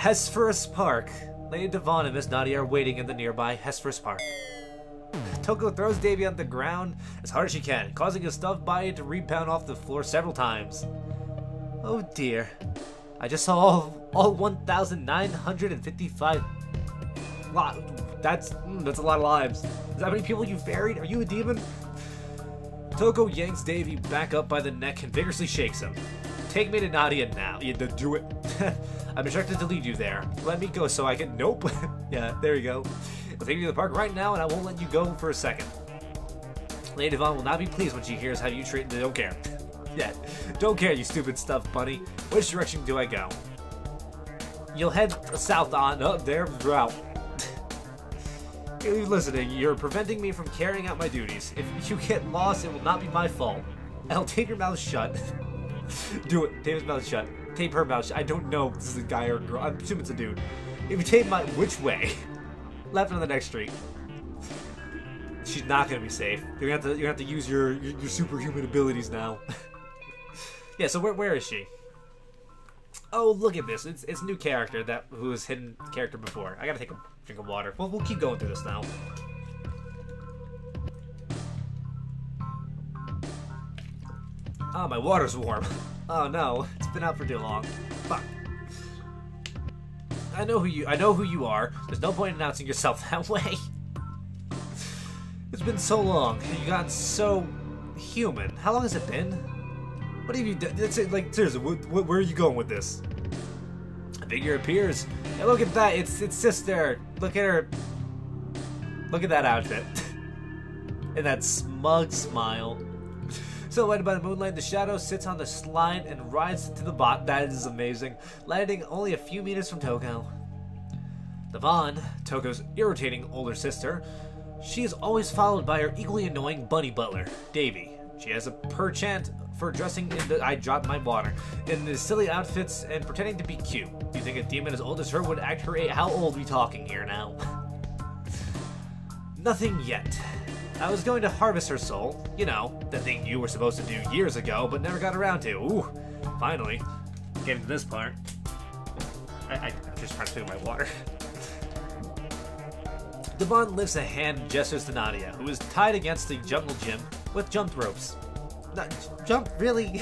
Hesperus Park. Lady Devon and Miss Nadia are waiting in the nearby Hesperus Park. Toko throws Davy on the ground as hard as she can, causing a stuffed body to rebound off the floor several times. Oh dear. I just saw all 1,955... That's a lot of lives. Is that how many people you buried? Are you a demon? Toko yanks Davy back up by the neck and vigorously shakes him. Take me to Nadia now. You do it. I'm instructed to leave you there. Let me go so I can... Nope. Yeah, there you go. I'll take you to the park right now and I won't let you go for a second. Lady Devon will not be pleased when she hears how you treat... Don't care. Yeah, don't care, you stupid stuffed bunny. Which direction do I go? You'll head south on... Oh, there's route. You're listening. You're preventing me from carrying out my duties. If you get lost, it will not be my fault. I'll tape your mouth shut. Do it. Tape his mouth shut. Tape her mouth shut. I don't know if this is a guy or a girl. I'm assuming it's a dude. If you tape my... Which way? Left on the next street. She's not gonna be safe. You're gonna have to use your superhuman abilities now. Yeah. So where is she? Oh, look at this. It's a new character who was hidden character before. I gotta take a drink of water. Well, we'll keep going through this now. Oh, my water's warm. Oh no, it's been out for too long. Fuck. I know who you are. There's no point in announcing yourself that way. It's been so long. You got so human. How long has it been? What have you done? Like, seriously, where are you going with this? A figure appears. And look at that. It's sister. Look at her. Look at that outfit. And that smug smile. Silhouetted by the moonlight, the shadow sits on the slide and rides to the bot. That is amazing. Landing only a few meters from Toko. Devon, Toko's irritating older sister, she is always followed by her equally annoying bunny butler, Davy. She has a penchant for dressing in the... I dropped my water. In the silly outfits and pretending to be cute. You think a demon as old as her would act her age? How old are we talking here now? Nothing yet. I was going to harvest her soul. You know, the thing you were supposed to do years ago, but never got around to. Ooh, finally. Getting to this part. I'm just trying to fill my water. Devon lifts a hand and gestures to Nadia, who is tied against the jungle gym with jump ropes. Jump? Really?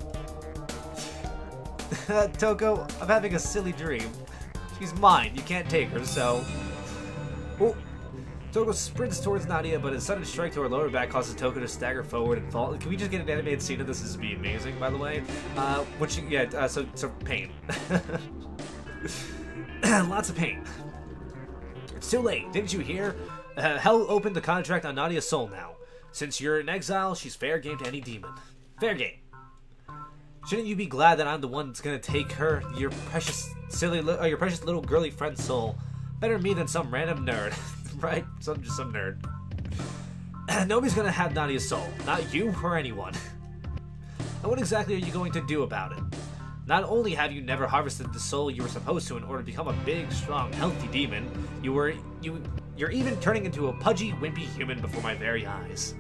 Toko, I'm having a silly dream. She's mine. You can't take her, so... Oh. Toko sprints towards Nadia, but a sudden strike to her lower back causes Toko to stagger forward and fall. Can we just get an animated scene of this? This would be amazing, by the way. So pain. Lots of pain. It's too late. Didn't you hear? Hell opened the contract on Nadia's soul now. Since you're in exile, she's fair game to any demon. Fair game. Shouldn't you be glad that I'm the one that's gonna take her, your precious little girly friend's soul? Better me than some random nerd. Right? Just some nerd. Nobody's gonna have Nadia's soul. Not you or anyone. And what exactly are you going to do about it? Not only have you never harvested the soul you were supposed to in order to become a big, strong, healthy demon, you're even turning into a pudgy, wimpy human before my very eyes.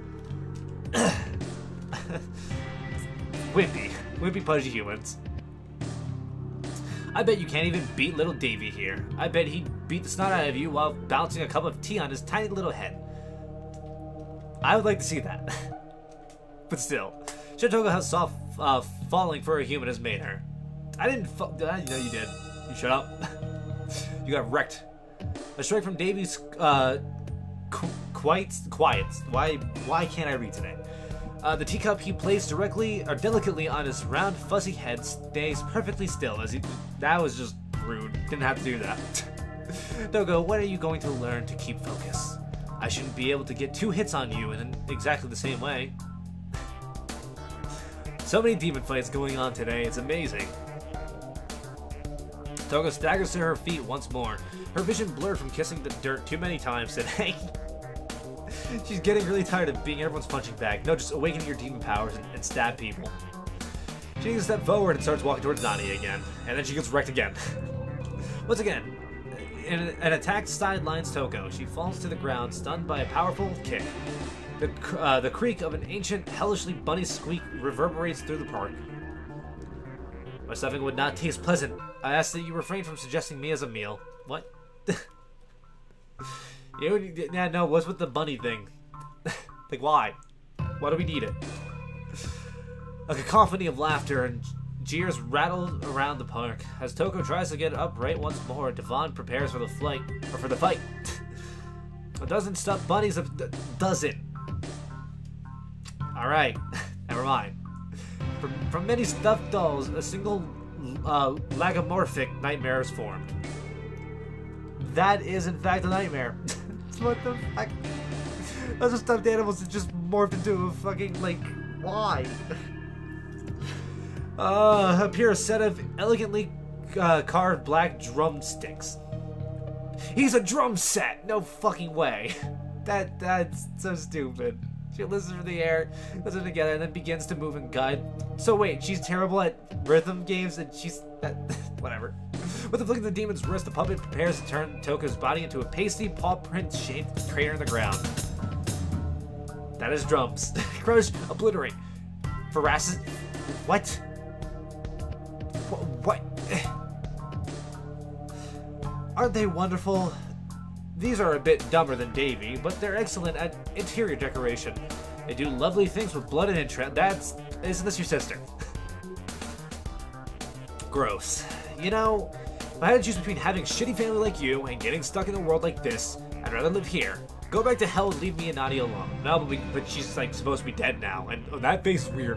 Wimpy, pudgy humans. I bet you can't even beat little Davy here. I bet he'd beat the snot out of you while balancing a cup of tea on his tiny little head. I would like to see that. But still, Toko how soft falling for a human has made her. I didn't fall. No, you did. You shut up. You got wrecked. A strike from Davy's quiet. Why can't I read today? The teacup he placed delicately on his round, fuzzy head stays perfectly still as he... That was just rude. Didn't have to do that. Toko, when are you going to learn to keep focus? I shouldn't be able to get 2 hits on you in exactly the same way. So many demon fights going on today, it's amazing. Toko staggers to her feet once more. Her vision blurred from kissing the dirt too many times today. She's getting really tired of being everyone's punching bag. No, just awakening your demon powers and stab people. She takes a step forward and starts walking towards Nadia again. And then she gets wrecked again. Once again, an attack sidelines Toko. She falls to the ground, stunned by a powerful kick. The creak of an ancient, hellishly bunny squeak reverberates through the park. My stomach would not taste pleasant. I ask that you refrain from suggesting me as a meal. What? Yeah, no, what's with the bunny thing? Like, why? Why do we need it? A cacophony of laughter and jeers rattle around the park. As Toko tries to get upright once more, Devon prepares for the fight. A dozen stuffed bunnies, a dozen. Alright, never mind. From many stuffed dolls, a single lagomorphic nightmare is formed. That is, in fact, a nightmare. What the fuck? Those are stuffed animals that just morphed into a fucking, like, why? Appear a set of elegantly carved black drumsticks. He's a drum set! No fucking way. That's so stupid. She listens for the air, puts it together, and then begins to move and guide. So wait, she's terrible at rhythm games and she's... whatever. With the flick of the demon's wrist, the puppet prepares to turn Toko's body into a pasty, paw print-shaped crater in the ground. That is drums. Crush, obliterate. Veracity... What? What? Aren't they wonderful? These are a bit dumber than Davy, but they're excellent at interior decoration. They do lovely things with blood and interest. Isn't this your sister? Gross. You know, if I had to choose between having a shitty family like you and getting stuck in a world like this, I'd rather live here. Go back to hell and leave me and Nadia alone. No, but she's like supposed to be dead now, and that face is weird.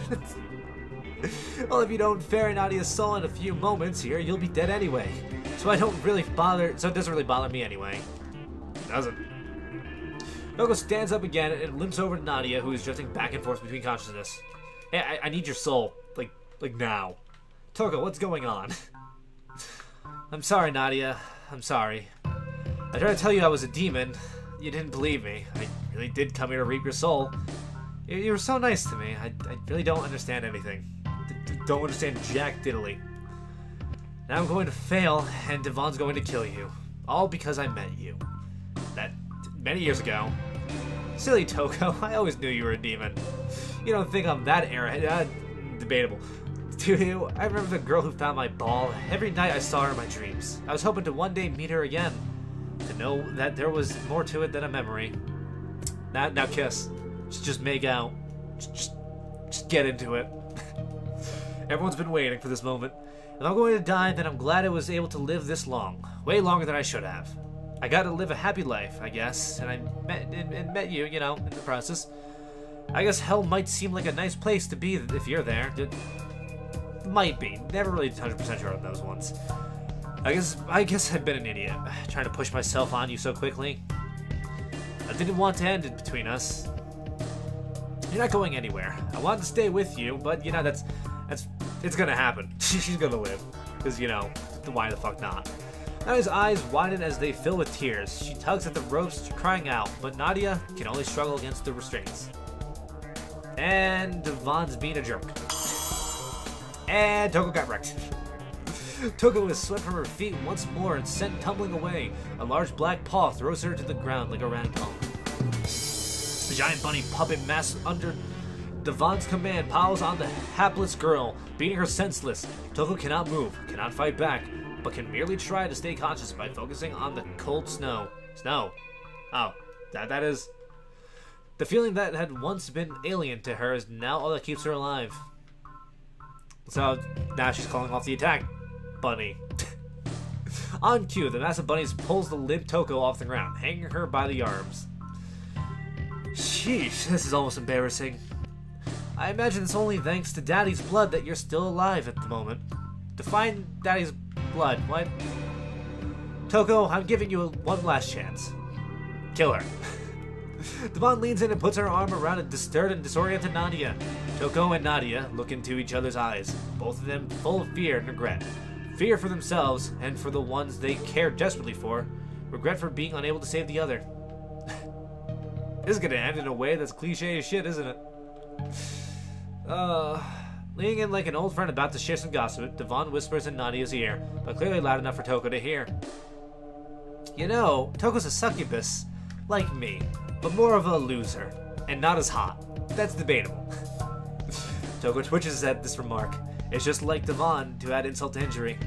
Well, if you don't ferry Nadia's soul in a few moments here, you'll be dead anyway. So it doesn't really bother me anyway. It doesn't. Toko stands up again and limps over to Nadia, who is drifting back and forth between consciousness. Hey, I need your soul. Like now. Toko, what's going on? I'm sorry, Nadia. I'm sorry. I tried to tell you I was a demon. You didn't believe me. I really did come here to reap your soul. You were so nice to me. I really don't understand anything. Don't understand jack diddly. Now I'm going to fail, and Devon's going to kill you. All because I met you. That many years ago. Silly Toko, I always knew you were a demon. You don't think I'm that arrogant? Debatable. Do you? I remember the girl who found my ball. Every night I saw her in my dreams. I was hoping to one day meet her again. To know that there was more to it than a memory. Now kiss. Just make out. Just get into it. Everyone's been waiting for this moment. If I'm going to die, then I'm glad I was able to live this long. Way longer than I should have. I got to live a happy life, I guess. And I met you, you know, in the process. I guess hell might seem like a nice place to be if you're there. It might be. Never really 100% sure on those ones. I guess I've been an idiot. Trying to push myself on you so quickly. I didn't want to end it between us. You're not going anywhere. I wanted to stay with you, but you know, it's gonna happen. She's gonna live. Because, you know, why the fuck not? Nadia's eyes widen as they fill with tears. She tugs at the ropes, crying out, but Nadia can only struggle against the restraints. And Devon's being a jerk. And Toko got wrecked. Toko is swept from her feet once more and sent tumbling away. A large black paw throws her to the ground like a ragdoll. The giant bunny puppet mass under Devon's command piles on the hapless girl, beating her senseless. Toko cannot move, cannot fight back, but can merely try to stay conscious by focusing on the cold snow. Snow. Oh, that is... The feeling that had once been alien to her is now all that keeps her alive. So, now she's calling off the attack. Bunny. On cue, the massive bunny pulls the limp Toko off the ground, hanging her by the arms. Sheesh, this is almost embarrassing. I imagine it's only thanks to Daddy's blood that you're still alive at the moment. Define Daddy's blood, what? Toko, I'm giving you one last chance. Kill her. Devon leans in and puts her arm around a disturbed and disoriented Nadia. Toko and Nadia look into each other's eyes, both of them full of fear and regret. Fear for themselves and for the ones they care desperately for. Regret for being unable to save the other. This is gonna end in a way that's cliche as shit, isn't it? Leaning in like an old friend about to share some gossip, Devon whispers in Nadia's ear, but clearly loud enough for Toko to hear. You know, Toko's a succubus, like me, but more of a loser, and not as hot. That's debatable. Toko twitches at this remark. It's just like Devon to add insult to injury.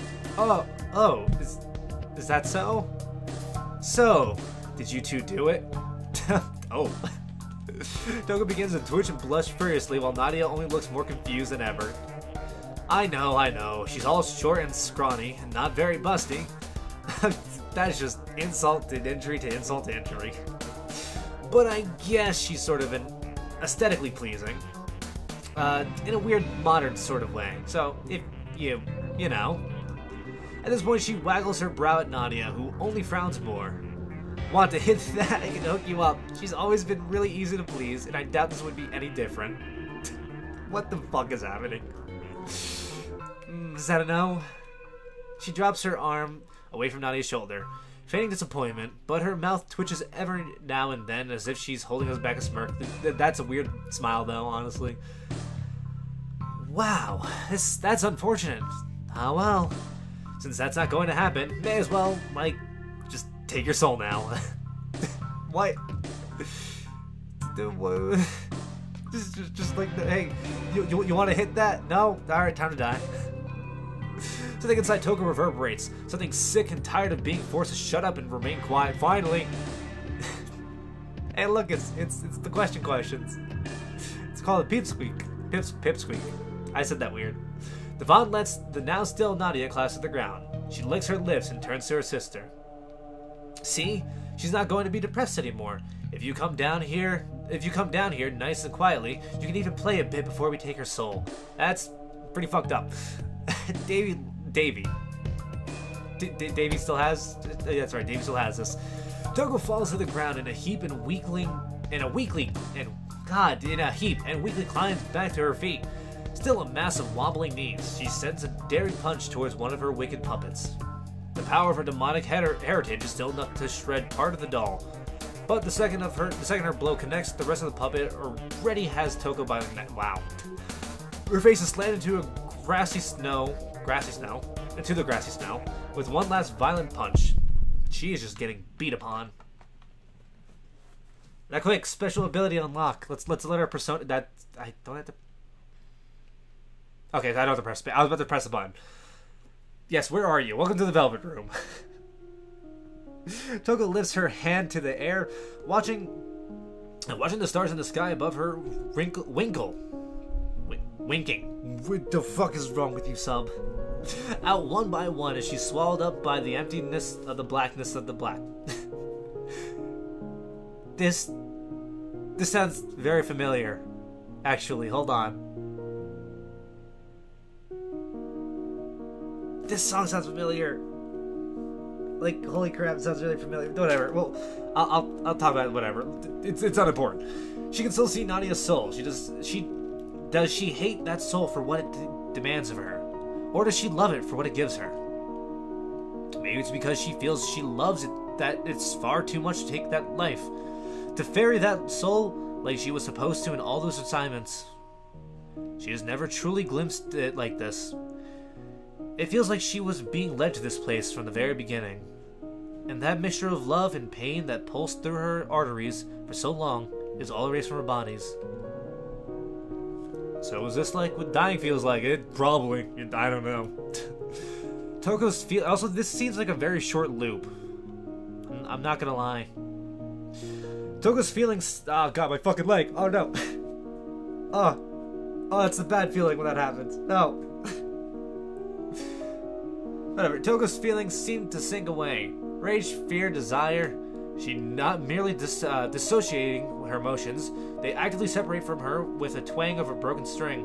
Is that so? So, did you two do it? Oh. Toko begins to twitch and blush furiously while Nadia only looks more confused than ever. I know. She's all short and scrawny and not very busty. That's just insult to injury to insult to injury. But I guess she's sort of aesthetically pleasing. In a weird modern sort of way. So, if you know. At this point, she waggles her brow at Nadia, who only frowns more. Want to hit that? I can hook you up. She's always been really easy to please, and I doubt this would be any different. What the fuck is happening? Is that a no? She drops her arm away from Nadia's shoulder, feigning disappointment, but her mouth twitches every now and then as if she's holding us back a smirk. That's a weird smile, though, honestly. Wow, that's unfortunate. Ah, well. Since that's not going to happen, may as well, like, just take your soul now. What? Just like, hey, you want to hit that? No? Alright, time to die. Something inside Toko reverberates. Something sick and tired of being forced to shut up and remain quiet. Finally. Hey, look, it's the questions. It's called a pipsqueak. Pipsqueak. I said that weird. Devon lets the now still Nadia clasp to the ground. She licks her lips and turns to her sister. See? She's not going to be depressed anymore. If you come down here nice and quietly, you can even play a bit before we take her soul. That's pretty fucked up. Davy still has... That's right, Davy still has this. Toko falls to the ground in a heap and weakly climbs back to her feet. Still a mass of wobbling knees, she sends a daring punch towards one of her wicked puppets. The power of her demonic heritage is still enough to shred part of the doll. But the second her blow connects, the rest of the puppet already has Toko by the neck. Wow. Her face is slammed into the grassy snow, with one last violent punch. She is just getting beat upon. Now quick, special ability unlock. Let's let her persona I don't have to. Okay, I don't have to press. I was about to press the button. Yes, where are you? Welcome to the Velvet Room. Toko lifts her hand to the air, watching the stars in the sky above her winking. What the fuck is wrong with you, sub? Out one by one as she's swallowed up by the emptiness of the blackness of the black. This sounds very familiar. Actually, hold on. This song sounds familiar. Like, holy crap, it sounds really familiar. Whatever. Well, I'll talk about it. Whatever. It's unimportant. She can still see Nadia's soul. Does she hate that soul for what it demands of her, or does she love it for what it gives her? Maybe it's because she feels she loves it, that it's far too much to take that life, to ferry that soul like she was supposed to in all those assignments. She has never truly glimpsed it like this. It feels like she was being led to this place from the very beginning. And that mixture of love and pain that pulsed through her arteries for so long is all erased from her bodies. So is this like what dying feels like? It probably. I don't know. Toko's feel. Also, this seems like a very short loop. I'm not gonna lie. Toko's feelings. Oh god, my fucking leg. Oh no. Oh, that's a bad feeling when that happens. No. Whatever. Toko's feelings seem to sink away. Rage, fear, desire. She not merely dissociating her emotions, they actively separate from her with a twang of a broken string.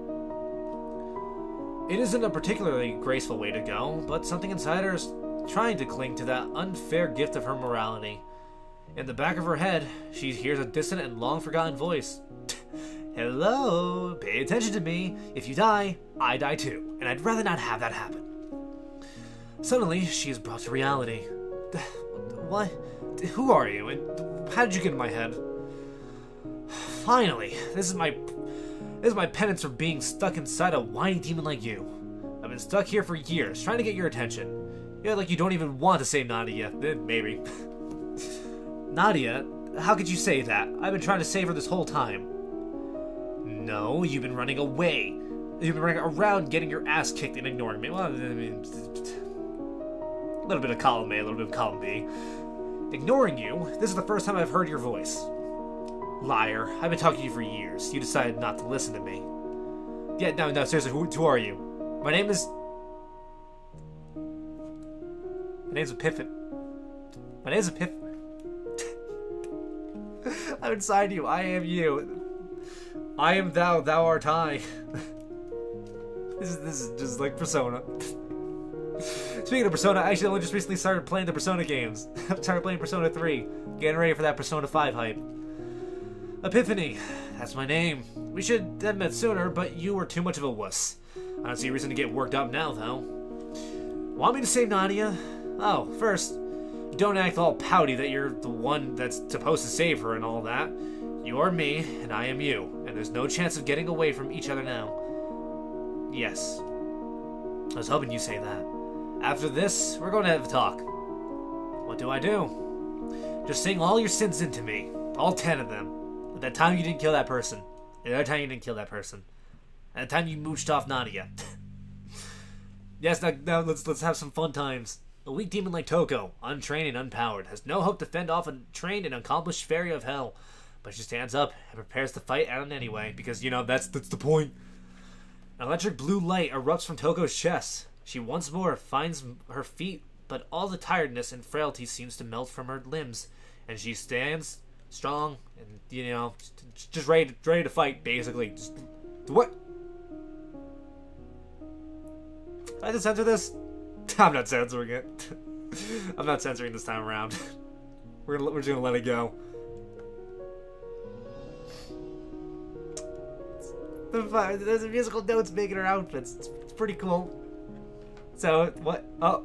It isn't a particularly graceful way to go, but something inside her is trying to cling to that unfair gift of her morality. In the back of her head, she hears a distant and long-forgotten voice. Hello, pay attention to me. If you die, I die too, and I'd rather not have that happen. Suddenly, she is brought to reality. What? Who are you, and how did you get in my head? Finally, this is my penance for being stuck inside a whiny demon like you. I've been stuck here for years, trying to get your attention. Yeah, like you don't even want to save Nadia. Maybe. Nadia? How could you say that? I've been trying to save her this whole time. No, you've been running away. You've been running around getting your ass kicked and ignoring me. Well, I mean, a little bit of column A, a little bit of column B. Ignoring you? This is the first time I've heard your voice. Liar. I've been talking to you for years. You decided not to listen to me. Yeah, no, seriously, who are you? My name is... My name's Epiphany. My name's Epiphany. I'm inside you. I am you. I am thou. Thou art I. This is just like Persona. Speaking of Persona, I actually only just recently started playing the Persona games. I started playing Persona 3. Getting ready for that Persona 5 hype. Epiphany. That's my name. We should have met sooner, but you were too much of a wuss. I don't see a reason to get worked up now, though. Want me to save Nadia? Oh, first, don't act all pouty that you're the one that's supposed to save her and all that. You are me, and I am you, and there's no chance of getting away from each other now. Yes. I was hoping you'd say that. After this, we're going to have a talk. What do I do? Just sing all your sins into me. All 10 of them. At that time you didn't kill that person. At that time you didn't kill that person. At the time you mooched off Nadia. Yes, now let's have some fun times. A weak demon like Toko, untrained and unpowered, has no hope to fend off a trained and accomplished fairy of hell. But she stands up and prepares to fight Alan anyway, because, you know, that's the point. An electric blue light erupts from Toko's chest. She once more finds her feet, but all the tiredness and frailty seems to melt from her limbs, and she stands strong and, you know, just ready to fight, basically. Just, what? Did I just censor this? I'm not censoring it. I'm not censoring this time around. We're just gonna let it go. There's musical notes making her outfits. It's pretty cool. So, what? Oh.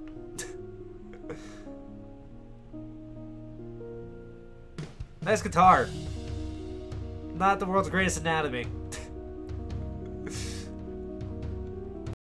Nice guitar. Not the world's greatest anatomy.